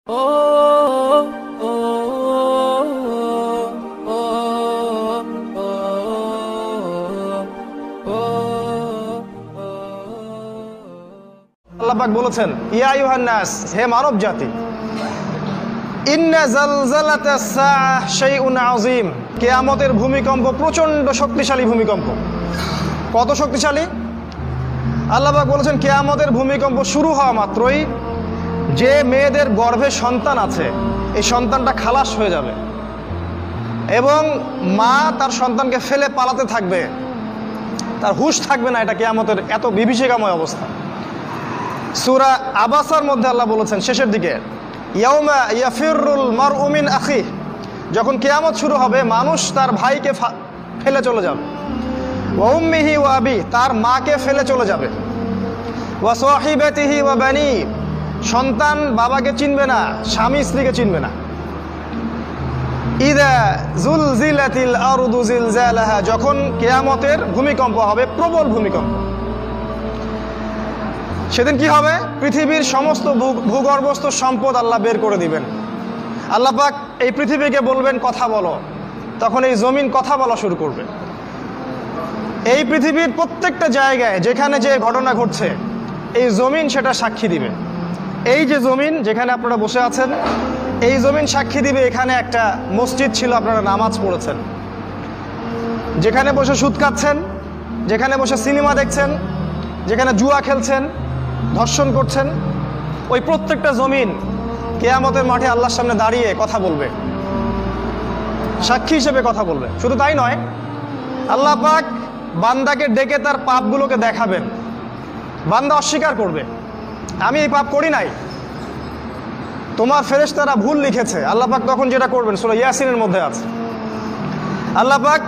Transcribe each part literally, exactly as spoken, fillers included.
আল্লাহ পাক বলেছেন, ইয়া আইয়ুহান নাস, হে মানব জাতি, ইন্না জালজালাতাস সাআহ শাইউন আযীম, কিয়ামতের ভূমিকম্প প্রচন্ড শক্তিশালী ভূমিকম্প। কত শক্তিশালী? আল্লাহ পাক বলেছেন, কিয়ামতের ভূমিকম্প শুরু হওয়া মাত্রই যে মেয়েদের গর্ভে সন্তান আছে, এই সন্তানটা খালাস হয়ে যাবে এবং মা তার সন্তানকে ফেলে পালাতে থাকবে, তার হুঁশ থাকবে না। এটা কিয়ামতের এত বিভীষিকাময় অবস্থা। সূরা আবাসার মধ্যে আল্লাহ বলেছেন শেষের দিকে, ইয়াউমা ইয়াফিরুল মারউ মিন আখিহি, যখন কিয়ামত শুরু হবে মানুষ তার ভাইকে ফেলে চলে যাবে, ওয়া উম্মিহি ওয়া আবি, তার মাকে ফেলে চলে যাবে, ওয়া সাহিবাতিহি ওয়া বানি, সন্তান বাবাকে চিনবে না, স্বামী স্ত্রীকে চিনবে না। ইযা যুলজিলাতিল আরদু জিলজালাহা, যখন কিয়ামতের ভূমিকম্প হবে, প্রবল ভূমিকম্প। সেদিন কি হবে? পৃথিবীর সমস্ত ভূগর্ভস্থ সম্পদ আল্লাহ বের করে দিবেন। আল্লাহ পাক এই পৃথিবীকে বলবেন কথা বলো, তখন এই জমিন কথা বলা শুরু করবে। এই পৃথিবীর প্রত্যেকটা জায়গায় যেখানে যে ঘটনা ঘটছে, এই জমিন সেটা সাক্ষী দিবে। এই যে জমিন যেখানে আপনারা বসে আছেন, এই জমিন সাক্ষী দিবে এখানে একটা মসজিদ ছিল, আপনারা নামাজ পড়েছেন। যেখানে বসে সুদ খাচ্ছেন, যেখানে বসে সিনেমা দেখছেন, যেখানে জুয়া খেলছেন, ধর্ষণ করছেন, ওই প্রত্যেকটা জমিন কিয়ামতের মাঠে আল্লাহর সামনে দাঁড়িয়ে কথা বলবে, সাক্ষী হিসেবে কথা বলবে। শুধু তাই নয়, আল্লাহ পাক বান্দাকে ডেকে তার পাপগুলোকে দেখাবেন। বান্দা অস্বীকার করবে, আমি এই পাপ করি নাই, তোমার ফেরেশতারা ভুল লিখেছে। আল্লাহ পাক তখন যেটা করবেন সূরা ইয়াসিনের মধ্যে আছে, আল্লাহ পাক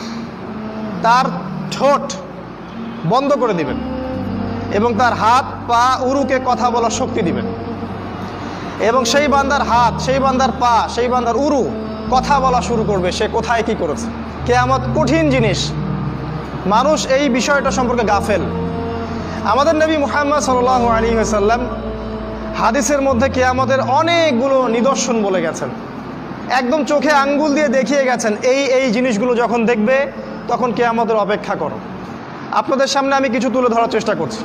তার ঠোঁট বন্ধ করে দিবেন এবং তার হাত পা উরুকে কথা বলার শক্তি দিবেন, এবং সেই বান্দার হাত, সেই বান্দার পা, সেই বান্দার উরু কথা বলা শুরু করবে, সে কোথায় কি করেছে। কিয়ামত কঠিন জিনিস, মানুষ এই বিষয়টা সম্পর্কে গাফেল। আমাদের নবী মুহাম্মদ সাল্লাল্লাহু আলাইহি ওয়াসাল্লাম হাদিসের মধ্যে কিয়ামতের অনেকগুলো নিদর্শন বলে গেছেন, একদম চোখে আঙ্গুল দিয়ে দেখিয়ে গেছেন, এই এই জিনিসগুলো যখন দেখবে তখন কিয়ামতের অপেক্ষা করো। আপনাদের সামনে আমি কিছু তুলে ধরার চেষ্টা করছি।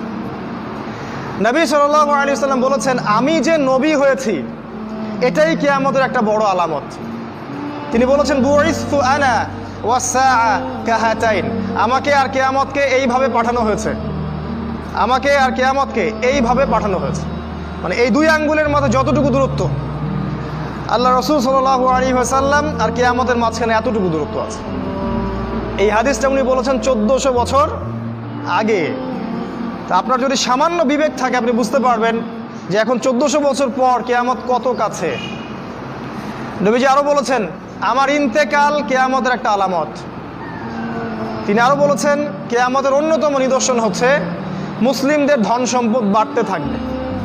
নবী সাল্লাল্লাহু আলাইহি ওয়াসাল্লাম বলেছেন, আমি যে নবী হয়েছি এটাই কিয়ামতের একটা বড় আলামত। তিনি বলেছেন, বুইসতু আনা ওয়াস সাআ কাহাতাইন, আমাকে আর কিয়ামতকে এইভাবে পাঠানো হয়েছে, আমাকে আর কিয়ামতকে এইভাবে পাঠানো হয়েছে। মানে এই দুই আঙ্গুলের মধ্যে যতটুকু দূরত্ব, আল্লাহ রাসূল সাল্লাল্লাহু আলাইহি ওয়াসাল্লাম আর কিয়ামতের মাঝখানে এতটুকু দূরত্ব আছে। এই হাদিসটা উনি বলেছেন চোদ্দশো বছর আগে। তা আপনার যদি সামান্য বিবেক থাকে, আপনি বুঝতে পারবেন যে এখন চোদ্দশো বছর পর কিয়ামত কত কাছে। নবীজি আরও বলেছেন, আমার ইন্তেকাল কিয়ামতের একটা আলামত। তিনি আরও বলেছেন, কিয়ামতের অন্যতম নিদর্শন হচ্ছে মুসলিমদের ধন সম্পদ বাড়তে থাকবে।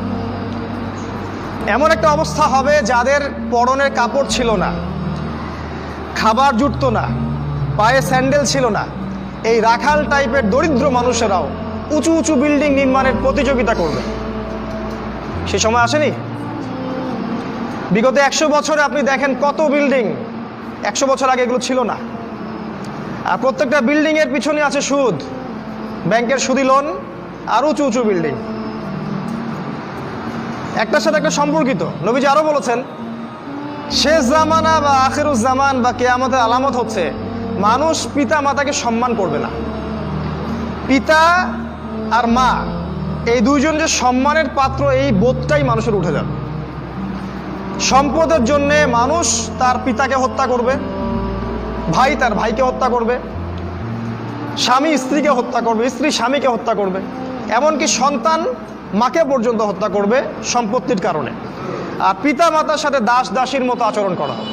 এমন একটা অবস্থা হবে যাদের পরনের কাপড় ছিল না, খাবার জুটত না, পায়ে স্যান্ডেল ছিল না, এই রাখাল টাইপের দরিদ্র মানুষেরাও উঁচু উঁচু বিল্ডিং নির্মাণের প্রতিযোগিতা করবে। সে সময় আসেনি? বিগত একশো বছরে আপনি দেখেন কত বিল্ডিং, একশো বছর আগে এগুলো ছিল না। আর প্রত্যেকটা বিল্ডিংয়ের পিছনে আছে সুদ, ব্যাংকের সুদি লোন আর উঁচু উঁচু বিল্ডিং, একটার সাথে একটা সম্পর্কিত। নবীজি আরও বলেছেন, শেষ জামানা বা আখিরুজ জামান বা কিয়ামতের আলামত হচ্ছে মানুষ পিতা মাতাকে সম্মান করবে না। পিতা আর মা এই দুইজন যে সম্মানের পাত্র, এই বোধটাই মানুষের উঠে যাবে। সম্পদের জন্যে মানুষ তার পিতাকে হত্যা করবে, ভাই তার ভাইকে হত্যা করবে, স্বামী স্ত্রীকে হত্যা করবে, স্ত্রী স্বামীকে হত্যা করবে, এমনকি সন্তান মাকে পর্যন্ত হত্যা করবে সম্পত্তির কারণে। আর পিতা মাতার সাথে দাস দাসীর মতো আচরণ করা হবে।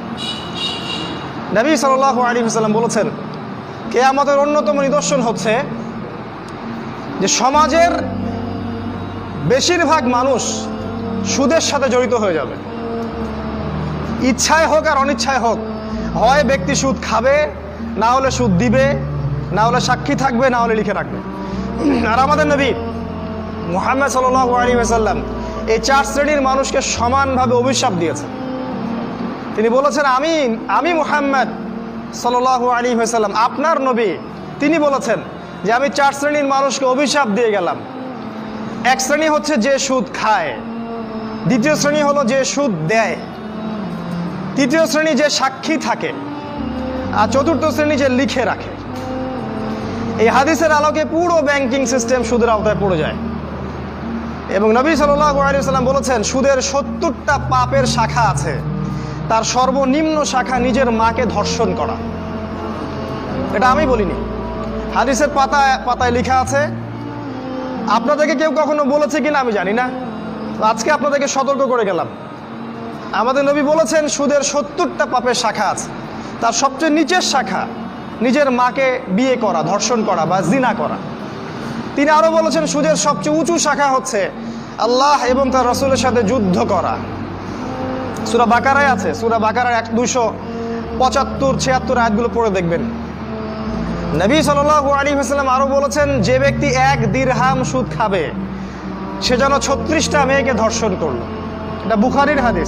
নবী সাল্লাল্লাহু আলাইহি ওয়াসাল্লাম বলেছেন, কিয়ামতের অন্যতম নিদর্শন হচ্ছে যে সমাজের বেশিরভাগ মানুষ সুদের সাথে জড়িত হয়ে যাবে। ইচ্ছায় হোক আর অনিচ্ছায় হোক, হয় ব্যক্তি সুদ খাবে, না হলে সুদ দিবে, না হলে সাক্ষী থাকবে, না হলে লিখে রাখবে। আর আমাদের নবী মুহাম্মদ সাল্লাল্লাহু আলাইহি ওয়াসাল্লাম এই চার শ্রেণীর মানুষকে সমানভাবে অভিশাপ দিয়েছেন। তিনি বলেছেন, আমি আমি মুহাম্মদ সাল্লাল্লাহু আলাইহি ওয়াসাল্লাম আপনার নবী, তিনি বলেছেন যে আমি চার শ্রেণীর মানুষকে অভিশাপ দিয়ে গেলাম। এক শ্রেণী হচ্ছে যে সুদ খায়, দ্বিতীয় শ্রেণী হলো যে সুদ দেয়, তৃতীয় শ্রেণী যে সাক্ষী থাকে, আর চতুর্থ শ্রেণী যে লিখে রাখে। এই হাদিসের আলোকে পুরো ব্যাংকিং সিস্টেম সুদের আওতায় পড়ে যায়। এবং নবী সাল্লাল্লাহু আলাইহি ওয়াসাল্লাম বলেছেন, সুদের সত্তরটা পাপের শাখা আছে, তার সর্বনিম্ন শাখা নিজের মাকে ধর্ষণ করা। এটা আমি বলিনি, হাদিসের পাতায় পাতায় লেখা আছে। আপনাদেরকে কেউ কখনো বলেছে কিনা আমি জানি না, আজকে আপনাদেরকে সতর্ক করে গেলাম। আমাদের নবী বলেছেন সুদের সত্তরটা পাপের শাখা আছে, তার সবচেয়ে নিচের শাখা নিজের মাকে বিয়ে করা, ধর্ষণ করা বা জিনা করা। তিনি আরও বলেছেন সুদের সবচেয়ে উঁচু শাখা হচ্ছে আল্লাহ এবং তার রাসূলের সাথে যুদ্ধ করা। সূরা বাকারায় আছে, সূরা বাকারার এক দুইশো পঁচাত্তর ছিয়াত্তর আয়াতগুলো পড়ে দেখবেন। নবী সাল্লাল্লাহু আলাইহি ওয়াসাল্লাম আরও বলেছেন, যে ব্যক্তি এক দিরহাম সুদ খাবে সে যেন ছত্রিশটা মেয়েকে ধর্ষণ করলো। এটা বুখারীর হাদিস।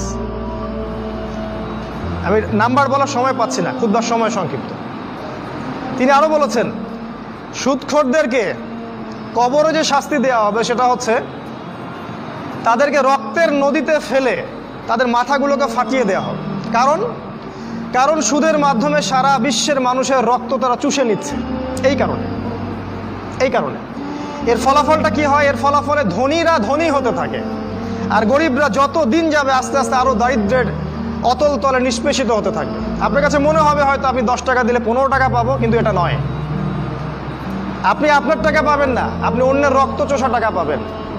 আমি নাম্বার বলার সময় পাচ্ছি না, খুতবার সময় সংক্ষিপ্ত। তিনি আরও বলেছেন, সুদখোরদেরকে কবরে যে শাস্তি দেওয়া হবে সেটা হচ্ছে তাদেরকে রক্তের নদীতে ফেলে তাদের মাথাগুলোকে ফাটিয়ে দেওয়া হবে। কারণ কারণ সুদের মাধ্যমে সারা বিশ্বের মানুষের রক্ত তারা চুষে নিচ্ছে। এই কারণে এই কারণে এর ফলাফলটা কি হয়? এর ফলাফলে ধনীরা ধনী হতে থাকে, আর গরিবরা যত দিন যাবে আস্তে আস্তে আরও দারিদ্র্যের অতল তলে নিষ্পেষিত হতে থাকবে। আপনার কাছে মনে হবে হয়তো আপনি দশ টাকা দিলে পনেরো টাকা পাবো, কিন্তু এটা নয়। আপনি আপনার টাকা পাবেন না, আপনি অন্যের রক্ত চোষা টাকা পাবেন।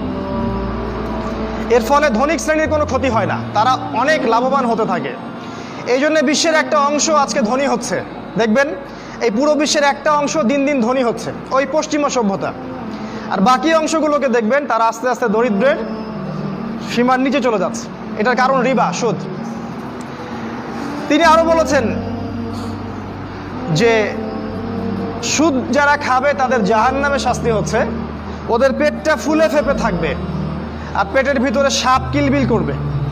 এর ফলে ধনিক শ্রেণীর কোনো ক্ষতি হয় না, তারা অনেক লাভবান হতে থাকে। এই জন্য বিশ্বের একটা অংশ আজকে ধনী হচ্ছে। দেখবেন এই পুরো বিশ্বের একটা অংশ দিন দিন ধনী হচ্ছে, ওই পশ্চিমা সভ্যতা। আর বাকি অংশগুলোকে দেখবেন তারা আস্তে আস্তে দরিদ্রের সীমার নিচে চলে যাচ্ছে। এটার কারণ রিবা, সুদ। তিনি আরও বলেছেন যে সুদ যারা খাবে তাদের জাহান্নামে শাস্তি হচ্ছে, ওদের পেটটা ফুলে ফেপে থাকবে আর পেটের ভিতরে সাপ কিলবিল করবে।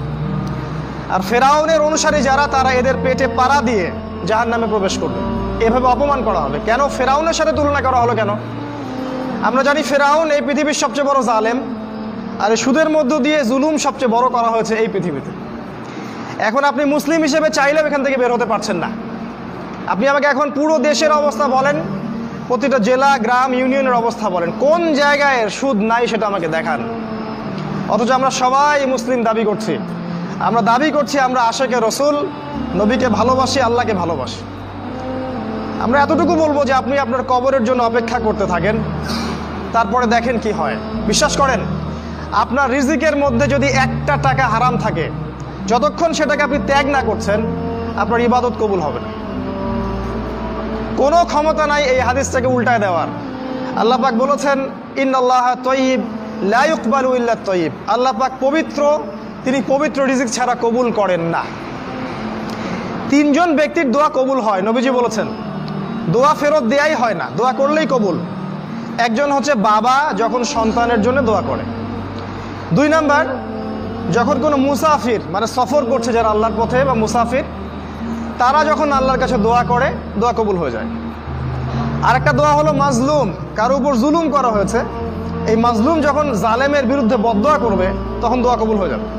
আর ফেরাউনের অনুসারী যারা, তারা এদের পেটে পাড়া দিয়ে জাহান্নামে প্রবেশ করবে। এভাবে অপমান করা হবে। কেন ফেরাউনের সাথে তুলনা করা হলো কেন? আমরা জানি ফেরাউন এই পৃথিবীর সবচেয়ে বড় জালেম, আর এই সুদের মধ্য দিয়ে জুলুম সবচেয়ে বড় করা হয়েছে এই পৃথিবীতে। এখন আপনি মুসলিম হিসেবে চাইলেও এখান থেকে বের হতে পারছেন না। আপনি আমাকে এখন পুরো দেশের অবস্থা বলেন, প্রতিটা জেলা, গ্রাম, ইউনিয়নের অবস্থা বলেন, কোন জায়গায় সুদ নাই সেটা আমাকে দেখান। অথচ আমরা সবাই মুসলিম দাবি করছি। আমরা দাবি করছি আমরা আশেকে রসুল, নবীকে ভালোবাসি, আল্লাহকে ভালোবাসি। আমরা এতটুকু বলবো যে আপনি আপনার কবরের জন্য অপেক্ষা করতে থাকেন, তারপরে দেখেন কি হয়। বিশ্বাস করেন, আপনার রিজিকের মধ্যে যদি একটা টাকা হারাম থাকে, যতক্ষণ সেটাকে আপনি ত্যাগ না করছেন, আপনার ইবাদত কবুল হবে না। কোনো ক্ষমতা নাই এই হাদিসটাকে উল্টায় দেওয়ার। আল্লাহ পাক বলেছেন, ইন্নাল্লাহা তাইয়্যিব লা ইকবালু ইল্লা তাইয়্যিব। আল্লাহ পাক পবিত্র, তিনি পবিত্র রিজিক ছাড়া কবুল করেন না। তিনজন ব্যক্তির দোয়া কবুল হয়, নবীজি বলেছেন। দোয়া ফেরত দেয়াই হয় না, দোয়া করলেই কবুল। একজন হচ্ছে বাবা যখন সন্তানের জন্য দোয়া করে। দুই নাম্বার, যখন কোনো মুসাফির মানে সফর করছে যারা আল্লাহর পথে বা মুসাফির, তারা যখন আল্লাহর কাছে দোয়া করে, দোয়া কবুল হয়ে যায়। আর একটা দোয়া হলো মাজলুম, কারো উপর জুলুম করা হয়েছে, এই মাজলুম যখন জালেমের বিরুদ্ধে বদদোয়া করবে তখন দোয়া কবুল হয়ে যাবে।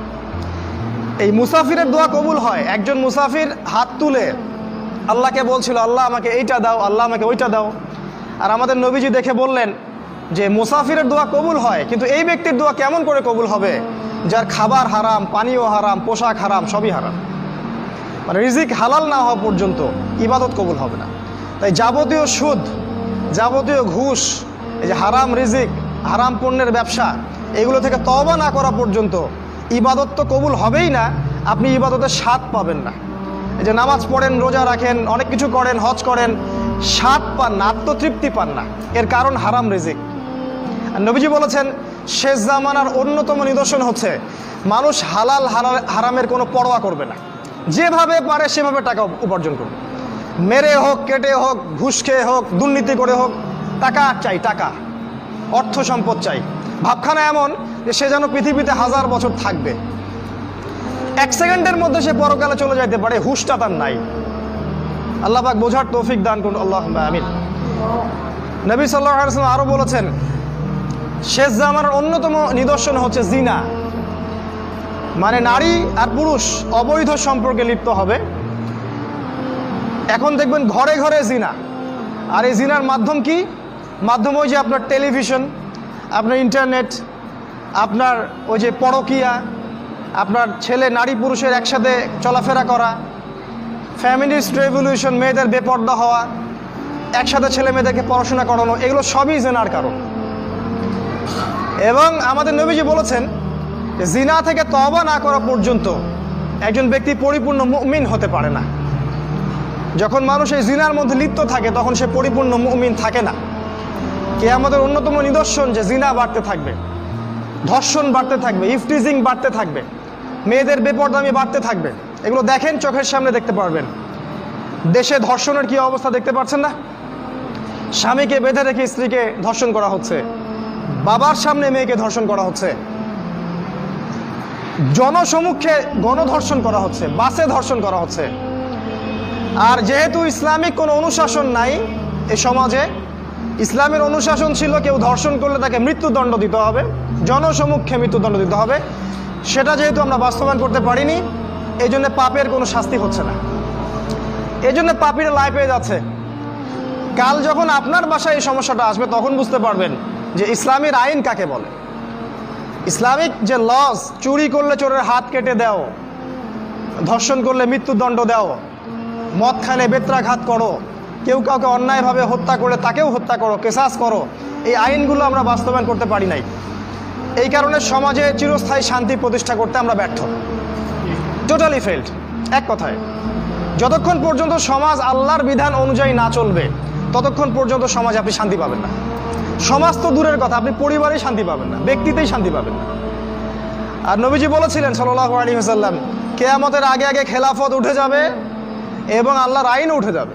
এই মুসাফিরের দোয়া কবুল হয়। একজন মুসাফির হাত তুলে আল্লাহকে বলছিল, আল্লাহ আমাকে এইটা দাও, আল্লাহ আমাকে ওইটা দাও। আর আমাদের নবীজি দেখে বললেন যে মুসাফিরের দোয়া কবুল হয়, কিন্তু এই ব্যক্তির দোয়া কেমন করে কবুল হবে যার খাবার হারাম, পানীয় হারাম, পোশাক হারাম, সবই হারাম। মানে রিজিক হালাল না হওয়া পর্যন্ত ইবাদত কবুল হবে না। তাই যাবতীয় সুদ, যাবতীয় ঘুষ, এই যে হারাম রিজিক, হারাম পণ্যের ব্যবসা, এগুলো থেকে তওবা না করা পর্যন্ত ইবাদত তো কবুল হবেই না, আপনি ইবাদতের স্বাদ পাবেন না। এই যে নামাজ পড়েন, রোজা রাখেন, অনেক কিছু করেন, হজ করেন, স্বাদ পান না, আত্মতৃপ্তি পান না। এর কারণ হারাম রিজিক। আর নবীজি বলেছেন, শেষ জামানার অন্যতম নিদর্শন হচ্ছে মানুষ হালাল হারামের কোনো পরোয়া করবে না, যেভাবে পারে সেভাবে টাকা উপার্জন করবে। মেরে হোক, কেটে হোক, ঘুষ খেয়ে হোক, দুর্নীতি করে হোক, টাকা চাই, টাকা, অর্থ সম্পদ চাই। ভাবখানা এমন যে সে যেন পৃথিবীতে হাজার বছর থাকবে, এক সেকেন্ডের মধ্যে সে পরকালে চলে যাইতে পারে, হুশটা তার নাই। আল্লাহ পাক বোঝার তৌফিক দান করুন, আল্লাহুম্মা আমিন। নবী সাল্লাল্লাহু আলাইহি ওয়াসাল্লাম আরো বলেছেন, শেষ জামানার অন্যতম নিদর্শন হচ্ছে জিনা, মানে নারী আর পুরুষ অবৈধ সম্পর্কে লিপ্ত হবে। এখন দেখবেন ঘরে ঘরে জিনা, আর এই জিনার মাধ্যম কি? মাধ্যম ওই যে আপনার টেলিভিশন, আপনার ইন্টারনেট, আপনার ওই যে পরকীয়া, আপনার ছেলে নারী পুরুষের একসাথে চলাফেরা করা, ফ্যামিলিস্ট রেভলিউশন, মেয়েদের বেপর্দা হওয়া, একসাথে ছেলে মেয়েদেরকে পড়াশোনা করানো, এগুলো সবই জিনার কারণ। এবং আমাদের নবীজি বলেছেন যে জিনা থেকে তওবা না করা পর্যন্ত একজন ব্যক্তি পরিপূর্ণ মুমিন হতে পারে না। যখন মানুষ এই জিনার মধ্যে লিপ্ত থাকে তখন সে পরিপূর্ণ মুমিন থাকে না। কিয়ামতের অন্যতম নিদর্শন যে জিনা বাড়তে থাকবে, ধর্ষণ বাড়তে থাকবে, ইফটিজিং বাড়তে থাকবে, মেয়েদের বেপরদামি বাড়তে থাকবে। এগুলো দেখেন, চোখের সামনে দেখতে পারবেন। দেশে ধর্ষণের কি অবস্থা দেখতে পাচ্ছেন না? স্বামীকে বেঁধে রেখে স্ত্রীকে ধর্ষণ করা হচ্ছে, বাবার সামনে মেয়েকে ধর্ষণ করা হচ্ছে, জনসমক্ষে গণধর্ষণ করা হচ্ছে, বাসে ধর্ষণ করা হচ্ছে। আর যেহেতু ইসলামিক কোনো অনুশাসন নাই এই সমাজে, ইসলামের অনুশাসন ছিল কেউ ধর্ষণ করলে তাকে মৃত্যুদণ্ড দিতে হবে, জনসমক্ষে মৃত্যুদণ্ড দিতে হবে, সেটা যেহেতু আমরা বাস্তবায়ন করতে পারিনি, এই জন্য পাপের কোনো শাস্তি হচ্ছে না। এই জন্য পাপীরা লাই পেয়ে যাচ্ছে। কাল যখন আপনার বাসায় এই সমস্যাটা আসবে তখন বুঝতে পারবেন যে ইসলামের আইন কাকে বলে। ইসলামিক যে লস, চুরি করলে চোরের হাত কেটে দাও, ধর্ষণ করলে মৃত্যুদণ্ড দাও, মদ খানে বেত্রাঘাত করো, কেউ কাউকে অন্যায়ভাবে হত্যা করলে তাকেও হত্যা করো, কেসাস করো, এই আইনগুলো আমরা বাস্তবায়ন করতে পারি নাই। এই কারণে সমাজে চিরস্থায়ী শান্তি প্রতিষ্ঠা করতে আমরা ব্যর্থ, টোটালি ফেল্ড। এক কথায়, যতক্ষণ পর্যন্ত সমাজ আল্লাহর বিধান অনুযায়ী না চলবে ততক্ষণ পর্যন্ত সমাজে আপনি শান্তি পাবেন না। সমাজ তো দূরের কথা, আপনি পরিবারেই শান্তি পাবেন না, ব্যক্তিতেই শান্তি পাবেন না। আর নবীজি বলেছিলেন সাল্লাল্লাহু আলাইহি ওয়াসাল্লাম, কিয়ামতের আগে আগে খেলাফত উঠে যাবে এবং আল্লাহর আইন উঠে যাবে।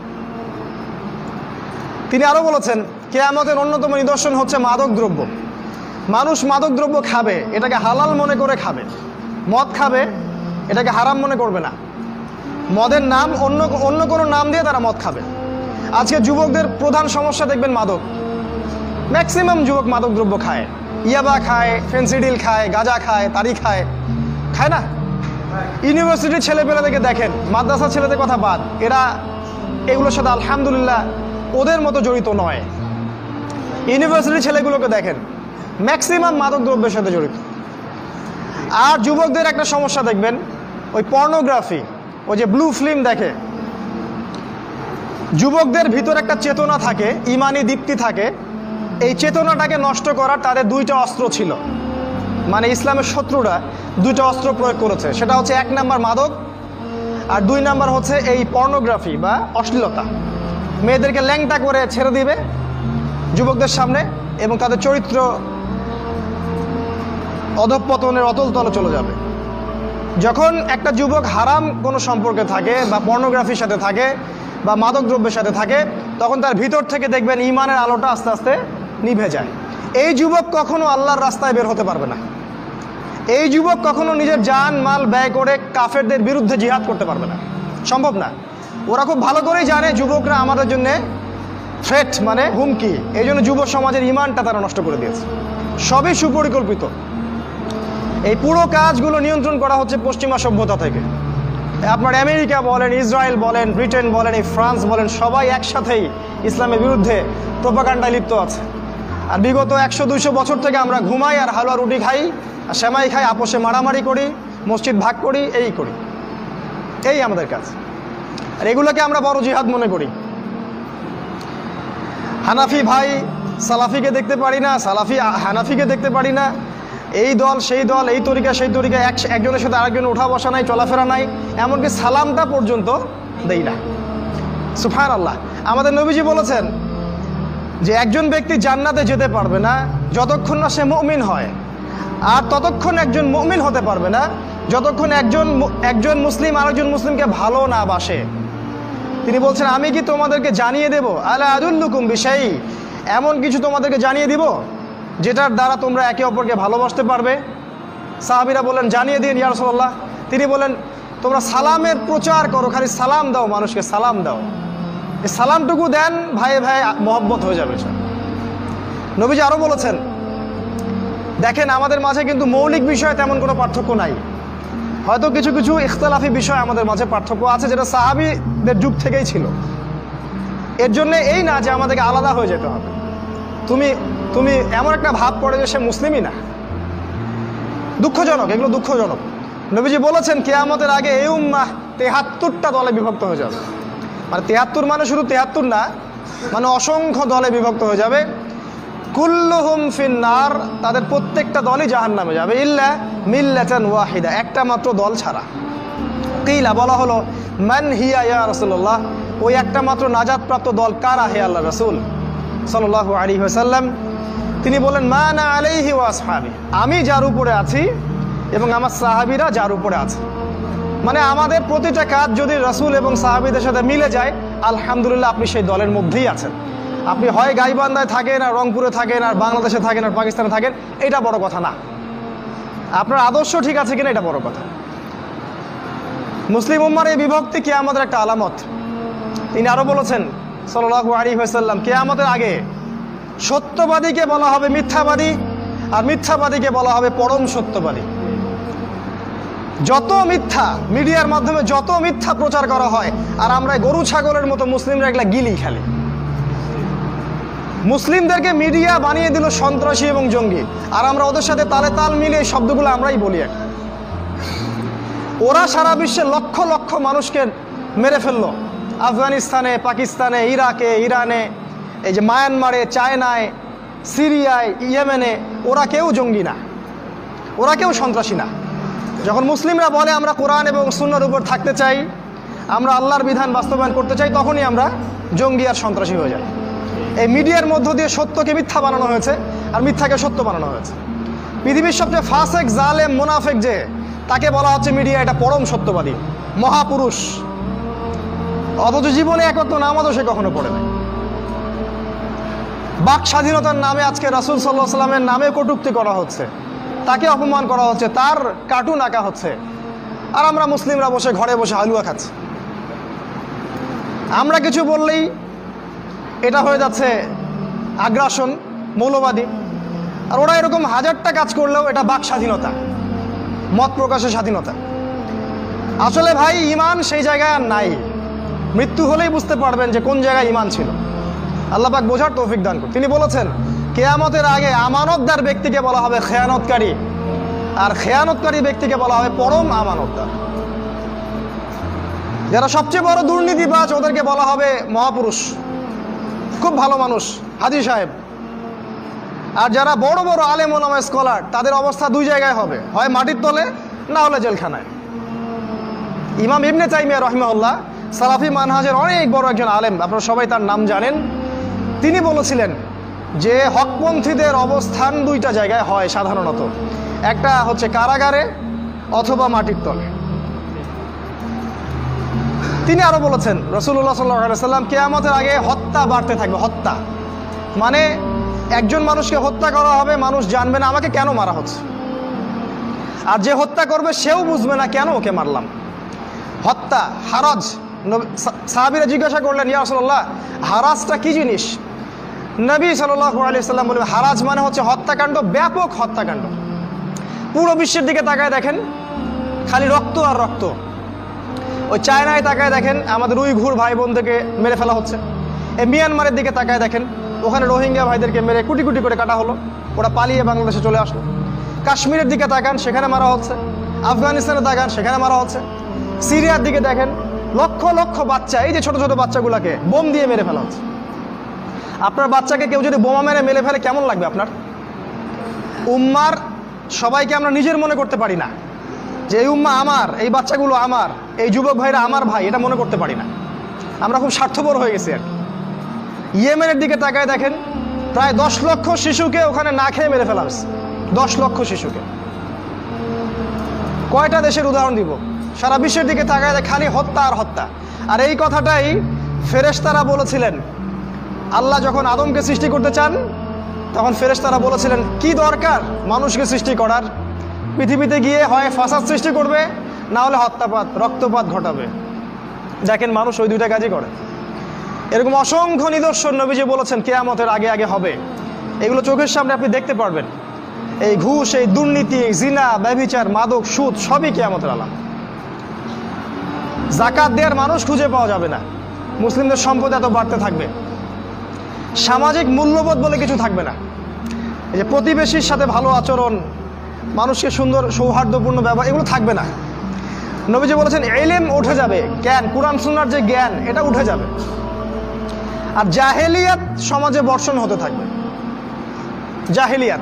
তিনি আরও বলেছেন, কিয়ামতের অন্যতম নিদর্শন হচ্ছে মাদক দ্রব্য। মানুষ মাদক দ্রব্য খাবে, এটাকে হালাল মনে করে খাবে। মদ খাবে, এটাকে হারাম মনে করবে না। মদের নাম অন্য অন্য কোনো নাম দিয়ে তারা মদ খাবে। আজকে যুবকদের প্রধান সমস্যা দেখবেন মাদক। ম্যাক্সিমাম যুবক মাদক দ্রব্য খায়, ইয়াবা খায়, ফেন্সিডিল খায়, গাঁজা খায়, তারি খায়, খায় না? ইউনিভার্সিটির ছেলেপেলেদেরকে দেখেন, মাদ্রাসা ছেলেদের কথা বাদ, এরা এগুলোর সাথে আলহামদুলিল্লাহ ওদের মতো জড়িত নয়। ইউনিভার্সিটির ছেলেগুলোকে দেখেন, ম্যাক্সিমাম মাদক দ্রব্যের সাথে জড়িত। আর যুবকদের একটা সমস্যা দেখবেন, ওই পর্নোগ্রাফি, ওই যে ব্লু ফিল্ম দেখে। যুবকদের ভিতর একটা চেতনা থাকে, ইমানি দীপ্তি থাকে, এই চেতনাটাকে নষ্ট করার তাদের দুইটা অস্ত্র ছিল। মানে ইসলামের শত্রুরা দুইটা অস্ত্র প্রয়োগ করেছে, সেটা হচ্ছে এক নাম্বার মাদক, আর দুই নাম্বার হচ্ছে এই পর্নোগ্রাফি বা অশ্লীলতা। মেয়েদেরকে ল্যাংটা করে ছেড়ে দিবে যুবকদের সামনে এবং তাদের চরিত্র অধঃপতনের অতল তলে চলে যাবে। যখন একটা যুবক হারাম কোনো সম্পর্কে থাকে বা পর্নোগ্রাফির সাথে থাকে বা মাদক দ্রব্যের সাথে থাকে, তখন তার ভিতর থেকে দেখবেন ইমানের আলোটা আস্তে আস্তে নিভে যায়। এই যুবক কখনো আল্লাহর রাস্তায় বের হতে পারবে না। এই যুবক কখনো নিজের জান মাল ব্যয় করে কাফেরদের বিরুদ্ধে জিহাদ করতে পারবে না, সম্ভব না। ওরা খুব ভালো করেই জানে যুবকরা আমাদের জন্য থ্রেট, মানে হুমকি। এই জন্য যুব সমাজের ইমানটা তারা নষ্ট করে দিয়েছে। সবই সুপরিকল্পিত। এই পুরো কাজগুলো নিয়ন্ত্রণ করা হচ্ছে পশ্চিমা সভ্যতা থেকে। আপনার আমেরিকা বলেন, ইসরায়েল বলেন, ব্রিটেন বলেন, এই ফ্রান্স বলেন, সবাই একসাথেই ইসলামের বিরুদ্ধে প্রোপাগান্ডায় লিপ্ত আছে। আর বিগত একশো দুইশো বছর থেকে আমরা ঘুমাই আর হালুয়া রুটি খাই আর সেমাই খাই, আপোষে মারামারি করি, মসজিদ ভাগ করি, এই করি, এই আমাদের কাজ। আর এগুলোকে আমরা বড় জিহাদ মনে করি। হানাফি ভাই সালাফিকে দেখতে পারি না, সালাফি হানাফিকে দেখতে পারি না, এই দল সেই দল, এই তরিকা সেই তরিকা, এক একজনের সাথে আরেকজন উঠা বসা নাই, চলাফেরা নাই, এমনকি সালামটা পর্যন্ত দেই না। সুবহানাল্লাহ। আমাদের নবীজি বলেছেন যে একজন ব্যক্তি জান্নাতে যেতে পারবে না যতক্ষণ না সে মুমিন হয়, আর ততক্ষণ একজন মুমিন হতে পারবে না যতক্ষণ একজন একজন মুসলিম আরেকজন মুসলিমকে ভালো না বাসে। তিনি বলছেন, আমি কি তোমাদেরকে জানিয়ে দেব, আলা আদুল্লুকুম বিশাই, এমন কিছু তোমাদেরকে জানিয়ে দিব যেটার দ্বারা তোমরা একে অপরকে ভালোবাসতে পারবে? সাহাবীরা বলেন, জানিয়ে দিন ইয়া রাসূলুল্লাহ। তিনি বলেন, তোমরা সালামের প্রচার করো, খালি সালাম দাও, মানুষকে সালাম দাও। এই সালামটুকু দেন, ভাইয়ে ভাই মহব্বত হয়ে যাবে। নবীজি আরও বলেছেন, দেখেন আমাদের মাঝে কিন্তু মৌলিক বিষয়ে তেমন কোনো পার্থক্য নাই, হয়তো কিছু কিছু ইখতিলাফি বিষয় আমাদের মাঝে পার্থক্য আছে, যেটা সাহাবীদের যুগ থেকেই ছিল। এর জন্য এই না যে আমাদেরকে আলাদা হয়ে যেতে হবে, তুমি তুমি এমন একটা ভাব পড়ে যে সে মুসলিমই না। দুঃখজনক, এগুলো দুঃখজনক। নবীজি বলেছেন কিয়ামতের আগে এই উম্মাহ তেহাত্তরটা দলে বিভক্ত হয়ে যাবে। মানে তেহাত্তর মানে শুধু তেহাত্তর না, মানে অসংখ্য দলে বিভক্ত হয়ে যাবে। কুল্লুহুম ফিন্নার, তাদের প্রত্যেকটা দলই জাহান্নামে যাবে, ইল্লা মিল্লাতান ওয়াহিদা, একটা মাত্র দল ছাড়া। কিলা, বলা হলো, মান হিয়া ইয়া রাসূলুল্লাহ, ওই একটা মাত্র নাজাতপ্রাপ্ত দল কারা হে আল্লাহ রাসূল সাল্লাল্লাহু আলাইহি ওয়াসাল্লাম? তিনি বলেন, মা আনা আলাইহি ওয়া আসহাবি, আমি যার উপরে আছি এবং আমার সাহাবীরা যার উপরে আছে। মানে আমাদের প্রতিটা কাজ যদি রাসূল এবং সাহাবীদের সাথে মিলে যায়, আলহামদুলিল্লাহ আপনি সেই দলের মধ্যেই আছেন। আপনি হয় গাইবান্ধায় থাকেন, আর রংপুরে থাকেন, আর বাংলাদেশে থাকেন, আর পাকিস্তানে থাকেন, এটা বড় কথা না। আপনার আদর্শ ঠিক আছে কিনা এটা বড় কথা। মুসলিম উম্মার এই বিভক্তি কিয়ামতের একটা আলামত। তিনি আরও বলেছেন সাল্লাল্লাহু আলাইহি ওয়াসাল্লাম, কিয়ামতের আগে সত্যবাদীকে বলা হবে মিথ্যাবাদী, আর মিথ্যাবাদীকে বলা হবে পরম সত্যবাদী। যত মিথ্যা মিডিয়ার মাধ্যমে যত মিথ্যা প্রচার করা হয়, আর আমরা গরু ছাগলের মতো মুসলিমরা এগুলা গিলি খেলে। মুসলিমদেরকে মিডিয়া বানিয়ে দিল সন্ত্রাসী এবং জঙ্গি, আর আমরা ওদের সাথে তালে তাল মিলিয়ে এই শব্দগুলো আমরাই বলি। ওরা সারা বিশ্বে লক্ষ লক্ষ মানুষকে মেরে ফেললো, আফগানিস্তানে, পাকিস্তানে, ইরাকে, ইরানে, এই যে মায়ানমারে, চায়নায়, সিরিয়ায়, ইয়েমেনে। ওরা কেউ জঙ্গি না, ওরা কেউ সন্ত্রাসী না। যখন মুসলিমরা বলে আমরা কোরআন এবং সুন্নাহর উপর থাকতে চাই, আমরা আল্লাহর বিধান বাস্তবায়ন করতে চাই, তখনই আমরা জঙ্গি আর সন্ত্রাসী হয়ে যাই। এই মিডিয়ার মধ্য দিয়ে সত্যকে মিথ্যা বানানো হয়েছে, আর মিথ্যাকে সত্য বানানো হয়েছে। পৃথিবীর সবচেয়ে ফাসেক, জালেম, মুনাফেক যে, তাকে বলা হচ্ছে মিডিয়া এটা পরম সত্যবাদী, মহাপুরুষ। অথচ জীবনে একত্র নামাজও সে কখনো পড়ে নাই। বাক স্বাধীনতার নামে আজকে রাসূল সাল্লাল্লাহু আলাইহি ওয়াসাল্লামের নামে কটূক্তি করা হচ্ছে, তাকে অপমান করা হচ্ছে, তার কার্টুন আঁকা হচ্ছে, আর আমরা মুসলিমরা বসে ঘরে বসে হালুয়া খাচ্ছি। আমরা কিছু বললেই এটা হয়ে যাচ্ছে আগ্রাসন, মৌলবাদী। আর ওরা এরকম হাজারটা কাজ করলেও এটা বাক স্বাধীনতা, মত প্রকাশের স্বাধীনতা। আসলে ভাই ঈমান সেই জায়গায় আর নাই। মৃত্যু হলেই বুঝতে পারবেন যে কোন জায়গায় ঈমান ছিল। আল্লাহ পাক বোঝার তৌফিক দান করুন। তিনি বলেছেন, কিয়ামতের আগে আমানতদার ব্যক্তিকে বলা হবে খেয়ানতকারী, আর খেয়ানতকারী ব্যক্তিকে বলা হবে পরম আমানতদার। যারা সবচেয়ে বড় দুর্নীতিবাজ ওদেরকে বলা হবে মহাপুরুষ, খুব ভালো মানুষ, হাজী সাহেব। আর যারা বড় বড় আলেম ওলামা স্কলার, তাদের অবস্থা দুই জায়গায় হবে, হয় মাটির তলে, না হলে জেলখানায়। ইমাম ইবনে তাইমিয়া রাহিমাহুল্লাহ সালাফি মানহাজের অনেক বড় একজন আলেম, আপনারা সবাই তার নাম জানেন। তিনি বলেছিলেন যে হকপন্থীদের অবস্থান দুইটা জায়গায় হয় সাধারণত, একটা হচ্ছে কারাগারে অথবা মাটির তলে। তিনি আরো বলেছেন, রাসূলুল্লাহ সাল্লাল্লাহু আলাইহি ওয়াসাল্লাম, কিয়ামতের আগে হত্যা বাড়তে থাকবে। হত্যা মানে একজন মানুষকে হত্যা করা হবে, মানুষ জানবে না আমাকে কেন মারা হচ্ছে, আর যে হত্যা করবে সেও বুঝবে না কেন ওকে মারলাম। হত্যা, হারাজ। সাহাবীরা জিজ্ঞাসা করলেন, ইয়া রাসূলুল্লাহ, হারাজটা কি জিনিস? নবী সাল্লাল্লাহু আলাইহি ওয়াসাল্লাম বললেন, হারাজ মানে হচ্ছে হত্যাকাণ্ড, ব্যাপক হত্যাকাণ্ড। পুরো বিশ্বের দিকে তাকায় দেখেন, খালি রক্ত আর রক্ত। ওই চায়নায় তাকায় দেখেন, আমাদের উইঘুর ভাই বোনদেরকে মেরে ফেলা হচ্ছে। এই মিয়ানমারের দিকে তাকায় দেখেন, ওখানে রোহিঙ্গা ভাইদেরকে মেরে কুটি কুটি করে কাটা হলো, ওরা পালিয়ে বাংলাদেশে চলে আসলো। কাশ্মীরের দিকে তাকান, সেখানে মারা হচ্ছে। আফগানিস্তানে তাকান, সেখানে মারা হচ্ছে। সিরিয়ার দিকে দেখেন, লক্ষ লক্ষ বাচ্চা, এই যে ছোট ছোট বাচ্চাগুলোকে বোম দিয়ে মেরে ফেলা হচ্ছে। আপনার বাচ্চাকে কেউ যদি বোমা মেরে মেরে ফেলে কেমন লাগবে আপনার? উম্মার সবাইকে আমরা নিজের মনে করতে পারি না যে এই উম্মা আমার, এই বাচ্চাগুলো আমার, এই যুবক ভাইরা আমার ভাই, এটা মনে করতে পারি না। আমরা খুব স্বার্থপর হয়ে গেছি আর কি। ইয়েমেনের দিকে তাকায় দেখেন, প্রায় দশ লক্ষ শিশুকে ওখানে না খেয়ে মেরে ফেলা হয়েছে। দশ লক্ষ শিশুকে। কয়টা দেশের উদাহরণ দিব? সারা বিশ্বের দিকে তাকায় দেখ, খালি হত্যা আর হত্যা। আর এই কথাটাই ফেরেশতারা বলেছিলেন আল্লাহ যখন আদমকে সৃষ্টি করতে চান, তখন ফেরেশতারা বলেছিলেন কি দরকার মানুষকে সৃষ্টি করার, পৃথিবীতে গিয়ে হয় ফাসাদ সৃষ্টি করবে, না হলে হত্যাপাত রক্তপাত ঘটাবে। দেখেন মানুষ ওই দুইটা কাজই করে। এরকম অসংখ্য নিদর্শন নবীজি বলেছেন কিয়ামতের আগে আগে হবে, এগুলো চোখের সামনে আপনি দেখতে পারবেন। এই ঘুষ, এই দুর্নীতি, এই জিনা, ব্যভিচার, মাদক, সুদ সবই কিয়ামতের আলাম। জাকাত দেওয়ার মানুষ খুঁজে পাওয়া যাবে না, মুসলিমদের সম্পদ এত বাড়তে থাকবে। সামাজিক মূল্যবোধ বলে কিছু থাকবে না। এই যে প্রতিবেশীর সাথে ভালো আচরণ, মানুষকে সুন্দর সৌহার্দ্যপূর্ণ ব্যবহার, এগুলো থাকবে না। নবীজি বলেছেন ইলম উঠে যাবে, জ্ঞান, কুরআন সুন্নাহর যে জ্ঞান এটা উঠে যাবে। আর জাহেলিয়াত সমাজে বর্ষণ হতে থাকবে। জাহেলিয়াত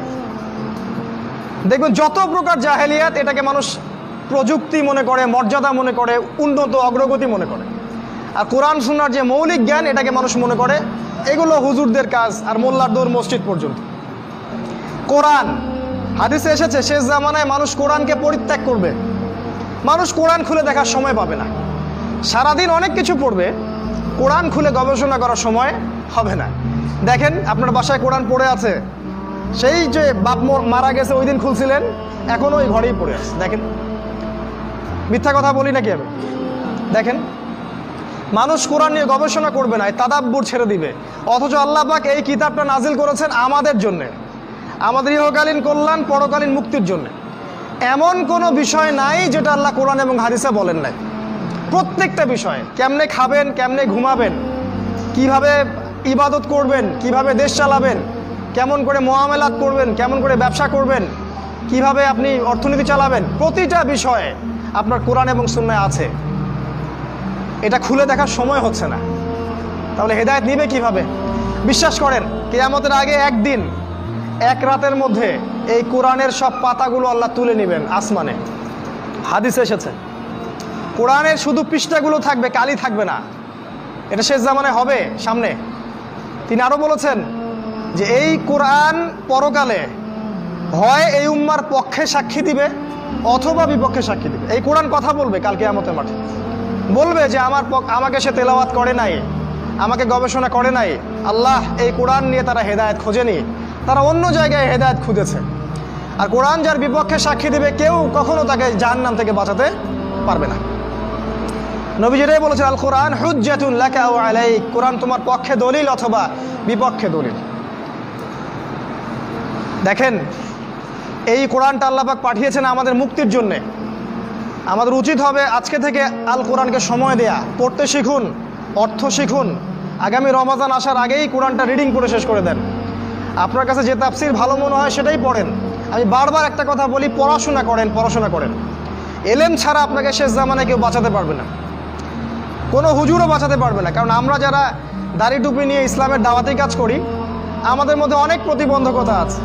দেখবেন যত প্রকার জাহেলিয়াত, এটাকে মানুষ প্রযুক্তি মনে করে, মর্যাদা মনে করে, উন্নত অগ্রগতি মনে করে। আর কোরআন সুন্নাহর যে মৌলিক জ্ঞান, এটাকে মানুষ মনে করে এগুলো হুজুরদের কাজ আর মোল্লার দৌর মসজিদ পর্যন্ত। কোরআন হাদিসে এসেছে শেষ জামানায় মানুষ কোরআনকে পরিত্যাগ করবে। মানুষ কোরআন খুলে দেখার সময় পাবে না। সারাদিন অনেক কিছু পড়বে, কোরআন খুলে গবেষণা করার সময় হবে না। দেখেন আপনার বাসায় কোরআন পড়ে আছে, সেই যে বাপ মারা গেছে ওই দিন খুলছিলেন, এখনও ওই ঘরেই পড়ে আছে। দেখেন মিথ্যা কথা বলি নাকি আমি? দেখেন মানুষ কোরআন নিয়ে গবেষণা করবে না, তাদাব্বুর ছেড়ে দিবে। অথচ আল্লাহ পাক এই কিতাবটা নাজিল করেছেন আমাদের জন্যে, আমাদের ইহকালীন কল্যাণ, পরকালীন মুক্তির জন্য। এমন কোনো বিষয় নাই যেটা আল্লাহ কোরআন এবং হাদিসে বলেন নাই। প্রত্যেকটা বিষয়, কেমনে খাবেন, কেমনে ঘুমাবেন, কিভাবে ইবাদত করবেন, কিভাবে দেশ চালাবেন, কেমন করে মুআমালাত করবেন, কেমন করে ব্যবসা করবেন, কিভাবে আপনি অর্থনীতি চালাবেন, প্রতিটা বিষয়ে আপনার কোরআন এবং সুন্নাহ আছে। এটা খুলে দেখার সময় হচ্ছে না, তাহলে হেদায়েত নিবে কিভাবে? বিশ্বাস করেন কিয়ামতের আগে একদিন, এক রাতের মধ্যে এই কোরআনের সব পাতাগুলো আল্লাহ তুলে নেবেন আসমানে। হাদিসে এসেছে কোরআনের শুধু পৃষ্ঠাগুলো থাকবে, কালি থাকবে না। এটা শেষ জামানায় হবে সামনে। তিনি আরও বলেছেন যে এই কোরআন পরকালে হয় এই উম্মার পক্ষে সাক্ষী দিবে অথবা বিপক্ষে সাক্ষী দিবে। এই কোরআন কথা বলবে কাল কিয়ামতের মাঠে, বলবে যে আমার আমাকে সে তেলাওয়াত করে নাই, আমাকে গবেষণা করে নাই। আল্লাহ এই কোরআন নিয়ে তারা হেদায়েত খোঁজেনি, তারা অন্য জায়গায় হেদায়েত খুঁজেছে। আর কোরআন যার বিপক্ষে সাক্ষী দিবে, কেউ কখনো তাকে জাহান্নাম থেকে বাঁচাতে পারবে না। নবী যেটাই বলেছেন আল কোরআন হুজ্জাতুন লাকা ওয়া আলাইক, কোরআন তোমার পক্ষে দলিল অথবা বিপক্ষে দলিল। দেখেন এই কোরআনটা আল্লাহ পাক পাঠিয়েছেন আমাদের মুক্তির জন্যে। আমাদের উচিত হবে আজকে থেকে আল কোরআনকে সময় দেয়া, পড়তে শিখুন, অর্থ শিখুন। আগামী রমাজান আসার আগেই কোরআনটা রিডিং করে শেষ করে দেন। আপনার কাছে যে তাফসির ভালো মনে হয় সেটাই পড়েন। আমি বারবার একটা কথা বলি, পড়াশোনা করেন, পড়াশোনা করেন। এলেম ছাড়া আপনাকে শেষ জামানায় কেউ বাঁচাতে পারবে না, কোনো হুজুরও বাঁচাতে পারবে না। কারণ আমরা যারা দাড়ি টুপি নিয়ে ইসলামের দাওয়াতি কাজ করি, আমাদের মধ্যে অনেক প্রতিবন্ধকতা আছে।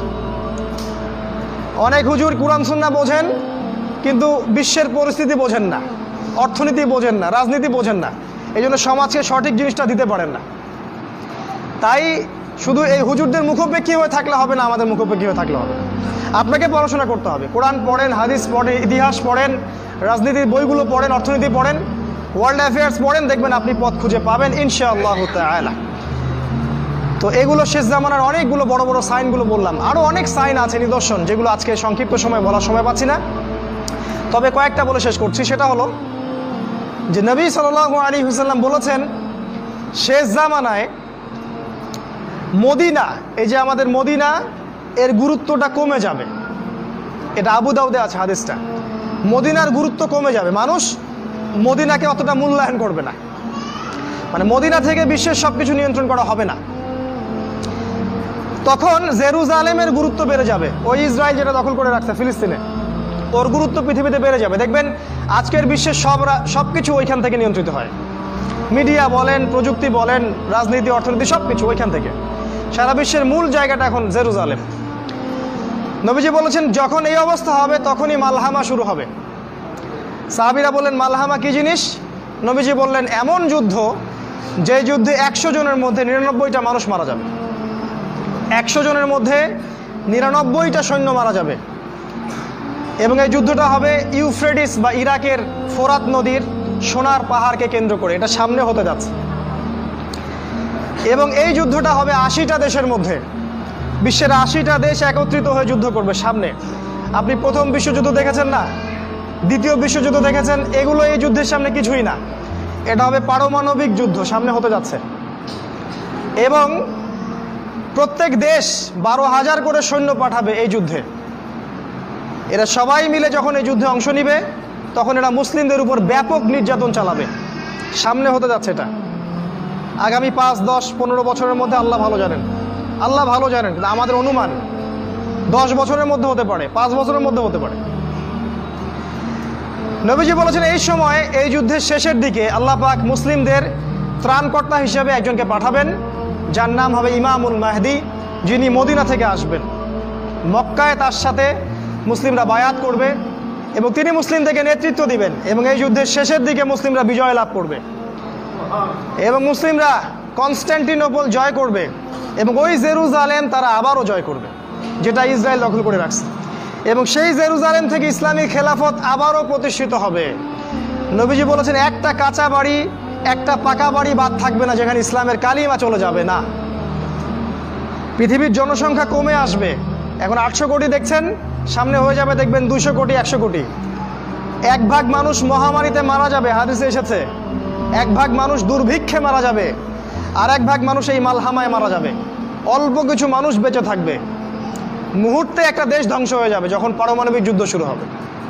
অনেক হুজুর কোরআন সুন্নাহ বোঝেন কিন্তু বিশ্বের পরিস্থিতি বোঝেন না, অর্থনীতি বোঝেন না, রাজনীতি বোঝেন না, এই জন্য সমাজকে সঠিক জিনিসটা দিতে পারেন না। তাই শুধু এই হুজুরদের মুখোপেক্ষী হয়ে থাকলে হবে না, আমাদের মুখোপেক্ষী হয়ে থাকলে হবে না। আপনাকে পড়াশোনা করতে হবে। কোরআন পড়েন, হাদিস পড়েন, ইতিহাস পড়েন, রাজনীতির বইগুলো পড়েন, অর্থনীতি পড়েন, ওয়ার্ল্ড অ্যাফেয়ার্স পড়েন, দেখবেন আপনি পথ খুঁজে পাবেন ইনশাআল্লাহু তাআলা। তো এগুলো শেষ জামানার অনেকগুলো বড় বড় সাইনগুলো বললাম, আরও অনেক সাইন আছে, নিদর্শন, যেগুলো আজকে সংক্ষিপ্ত সময় বলার সময় পাচ্ছি না। তবে কয়েকটা বলে শেষ করছি। সেটা হলো যে নবী সাল্লাল্লাহু আলাইহি ওয়াসাল্লাম বলেছেন শেষ জামানায় মদিনা, এই যে আমাদের মদিনা, এর গুরুত্বটা কমে যাবে। এটা আবু দাউদে আছে হাদিসটা। মদিনার গুরুত্ব কমে যাবে, মানুষ মদিনাকে অতটা মূল্যায়ন করবে না। মানে মদিনা থেকে বিশ্বের সব কিছু নিয়ন্ত্রণ করা হবে না। তখন জেরুজালেমের গুরুত্ব বেড়ে যাবে। ওই ইসরায়েল যেটা দখল করে রাখছে ফিলিস্তিনে, ওর গুরুত্ব পৃথিবীতে বেড়ে যাবে। দেখবেন আজকের বিশ্বের সব সব কিছু ওইখান থেকে নিয়ন্ত্রিত হয়। মিডিয়া বলেন, প্রযুক্তি বলেন, রাজনীতি, অর্থনীতি, সব কিছু ওইখান থেকে। সারা বিশ্বের মূল জায়গাটা এখন জেরুজালেম। নবীজি বলেছেন যখন এই অবস্থা হবে তখনই মালহামা শুরু হবে। সাহাবীরা বললেন মালহামা কি জিনিস? নবীজি বললেন এমন যুদ্ধ যে যুদ্ধে একশো জনের মধ্যে নিরানব্বইটা মানুষ মারা যাবে। একশো জনের মধ্যে নিরানব্বইটা সৈন্য মারা যাবে। এবং এই যুদ্ধটা হবে ইউফ্রেটিস বা ইরাকের ফোরাত নদীর সোনার পাহাড়কে কেন্দ্র করে। এটা সামনে হতে যাচ্ছে। এবং এই যুদ্ধটা হবে আশিটা দেশের মধ্যে। বিশ্বের আশিটা দেশ একত্রিত হয়ে যুদ্ধ করবে সামনে। আপনি প্রথম বিশ্বযুদ্ধ দেখেছেন না, দ্বিতীয় বিশ্বযুদ্ধ দেখেছেন, এগুলো এই যুদ্ধের সামনে কিছুই না। এটা হবে পারমাণবিক যুদ্ধ সামনে হতে যাচ্ছে। এবং প্রত্যেক দেশ বারো হাজার করে সৈন্য পাঠাবে এই যুদ্ধে। এরা সবাই মিলে যখন এই যুদ্ধে অংশ নিবে তখন এরা মুসলিমদের উপর ব্যাপক নির্যাতন চালাবে। সামনে হতে যাচ্ছে এটা, আগামী পাঁচ দশ পনেরো বছরের মধ্যে আল্লাহ ভালো জানেন, আল্লাহ ভালো জানেন। কিন্তু আমাদের অনুমান দশ বছরের মধ্যে হতে পারে, পাঁচ বছরের মধ্যে হতে পারে। নবীজি বলেছেন এই সময় এই যুদ্ধের শেষের দিকে আল্লাহ পাক মুসলিমদের ত্রাণকর্তা হিসেবে একজনকে পাঠাবেন, যার নাম হবে ইমামুল মাহদি, যিনি মদিনা থেকে আসবেন। মক্কায় তার সাথে মুসলিমরা বায়াত করবে এবং তিনি মুসলিমদেরকে নেতৃত্ব দিবেন এবং এই যুদ্ধের শেষের দিকে মুসলিমরা বিজয় লাভ করবে এবং মুসলিমরা কনস্ট্যান্টিনোপল জয় করবে এবং ওই জেরুজালেম তারা আবারও জয় করবে, যেটা ইসরায়েল দখল করে রাখছে। এবং সেই জেরুজালেম থেকে ইসলামী খেলাফত আবারও প্রতিষ্ঠিত হবে। নবীজি বলেছেন একটা কাঁচা বাড়ি, একটা পাকা বাড়ি বাদ থাকবে না যেখানে ইসলামের কালিমা চলে যাবে না। পৃথিবীর জনসংখ্যা কমে আসবে, এখন আটশো কোটি দেখছেন, সামনে হয়ে যাবে দেখবেন দুশো কোটি, একশো কোটি। এক ভাগ মানুষ মহামারীতে মারা যাবে, হাদিসে এসেছে। এক ভাগ মানুষ দুর্ভিক্ষে মারা যাবে, আর এক ভাগ মানুষ এই মালহামায় মারা যাবে। অল্প কিছু মানুষ বেঁচে থাকবে। মুহূর্তে একটা দেশ ধ্বংস হয়ে যাবে যখন পারমাণবিক যুদ্ধ শুরু হবে।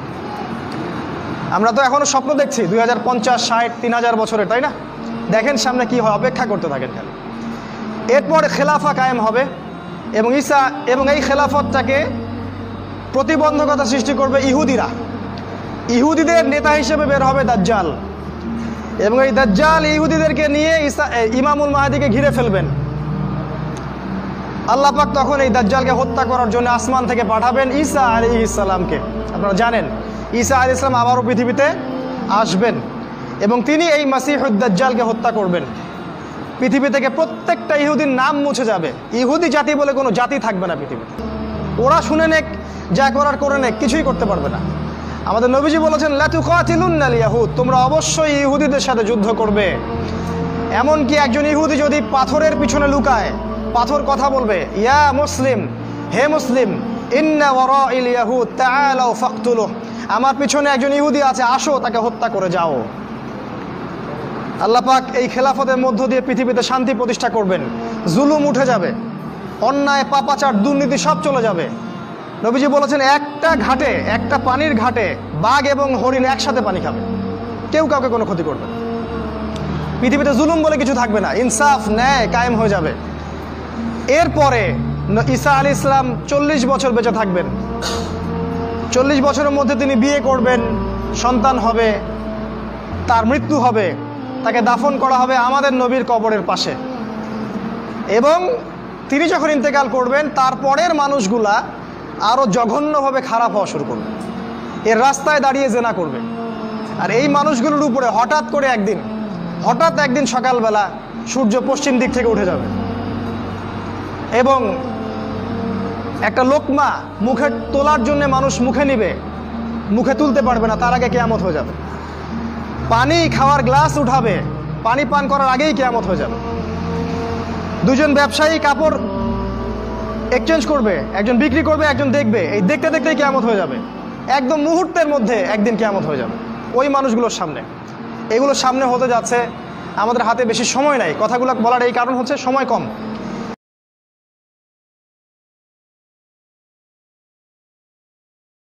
আমরা তো এখনো স্বপ্ন দেখছি দুই হাজার পঞ্চাশ ষাট তিন হাজার বছরে, তাই না? দেখেন সামনে কি হয়, অপেক্ষা করতে থাকেন খালি। এরপর খেলাফা কায়েম হবে এবং ঈসা এবং এই খেলাফতটাকে প্রতিবন্ধকতা সৃষ্টি করবে ইহুদিরা। ইহুদিদের নেতা হিসেবে বের হবে দাজ্জাল এবং এই দাজ্জাল ইহুদিদেরকে নিয়ে ঈসা ইমামুল মাহদিকে ঘিরে ফেলবেন। আল্লাহ পাক তখন এই দাজ্জালকে হত্যা করার জন্য আসমান থেকে পাঠাবেন ঈসা আলাইহিস সালামকে। আপনারা জানেন ঈসা আলাইহিস সালাম আবারও পৃথিবীতে আসবেন এবং তিনি এই মাসিহুদ দাজ্জালকে হত্যা করবেন। পৃথিবী থেকে প্রত্যেকটা ইহুদির নাম মুছে যাবে। ইহুদি জাতি বলে কোনো জাতি থাকবে না পৃথিবীতে। ওরা শুনে নেক, যা করার করে নেক, কিছুই করতে পারবে না। আমাদের নবীজি বলেছেন লা তুকাতিলুন্নাল ইয়াহুদ, তোমরা অবশ্যই ইহুদিদের সাথে যুদ্ধ করবে। এমনকি একজন ইহুদি যদি পাথরের পিছনে লুকায়, পাথর কথা বলবে, ইয়া মুসলিম, হে মুসলিম, ইন্না ওয়ারাইল ইয়াহুদ তাআলাউ ফাকতুলুহ, আমার পিছনে একজন ইহুদি আছে, আসো তাকে হত্যা করে যাও। আল্লাহ পাক এই খেলাফতের মধ্য দিয়ে পৃথিবীতে শান্তি প্রতিষ্ঠা করবেন। জুলুম উঠে যাবে, অন্যায় পাপাচার দুর্নীতি সব চলে যাবে। নবীজি বলেছেন একটা ঘাটে, একটা পানির ঘাটে বাঘ এবং হরিণ একসাথে পানি খাবে, কেউ কাউকে কোনো ক্ষতি করবে না। পৃথিবীতে জুলুম বলে কিছু থাকবে না, ইনসাফ ন্যায় কায়েম হয়ে যাবে। এরপরে ঈসা আলাইহিস সালাম চল্লিশ বছর বেঁচে থাকবেন। চল্লিশ বছরের মধ্যে তিনি বিয়ে করবেন, সন্তান হবে, তার মৃত্যু হবে, তাকে দাফন করা হবে আমাদের নবীর কবরের পাশে। এবং তিনি যখন ইন্তেকাল করবেন তারপরের মানুষগুলা আরও জঘন্যভাবে খারাপ হওয়া শুরু করবে, এর রাস্তায় দাঁড়িয়ে জেনা করবে। আর এই মানুষগুলোর উপরে হঠাৎ করে একদিন হঠাৎ একদিন সকালবেলা সূর্য পশ্চিম দিক থেকে উঠে যাবে এবং একটা লোকমা মুখে তোলার জন্য মানুষ মুখে নিবে, মুখে তুলতে পারবে না, তার আগে কিয়ামত হয়ে যাবে। পানি খাওয়ার গ্লাস উঠাবে, পানি পান করার আগেই কিয়ামত হয়ে যাবে। দুজন ব্যবসায়ী কাপড় এক্সচেঞ্জ করবে, একজন বিক্রি করবে, একজন দেখবে, এই দেখতে দেখতেই কিয়ামত হয়ে যাবে। একদম মুহূর্তের মধ্যে একদিন কিয়ামত হয়ে যাবে ওই মানুষগুলোর সামনে। এগুলো সামনে হতে যাচ্ছে, আমাদের হাতে বেশি সময় নাই। কথাগুলো বলার এই কারণ হচ্ছে সময় কম।